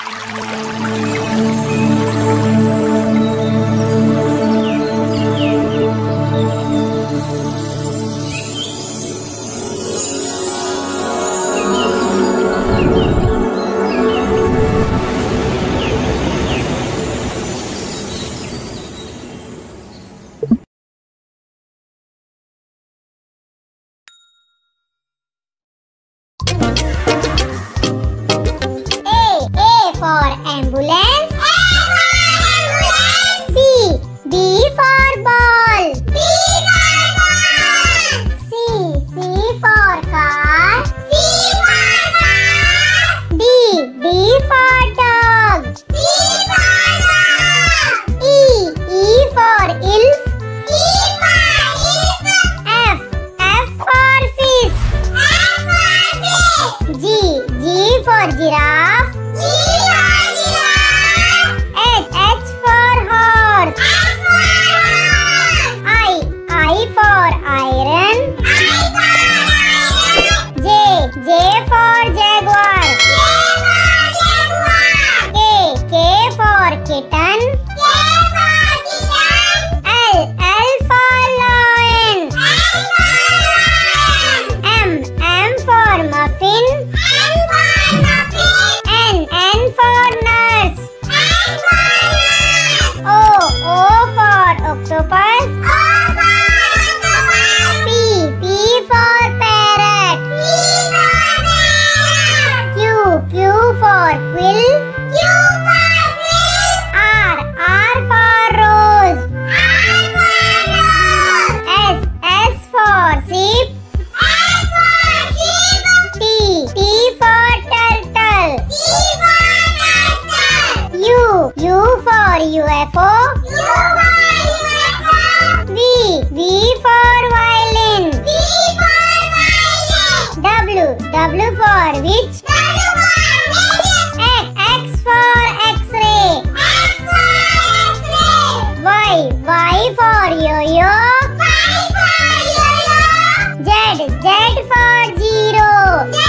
for ambulance. C. B for ball. C. C for car. D. D for dog. E. E for elf. F. F for fish. G. G for giraffe. H for horse. I for iron. J for jaguar. K for kitten. L for lion. M for muffin. N for nurse. O for octopus. P for parrot. Q for quill. R for rose. S for sheep. T for turtle. U for UFO. V for violin. W for witch. X for X-ray. Y for yo-yo. Z for zero.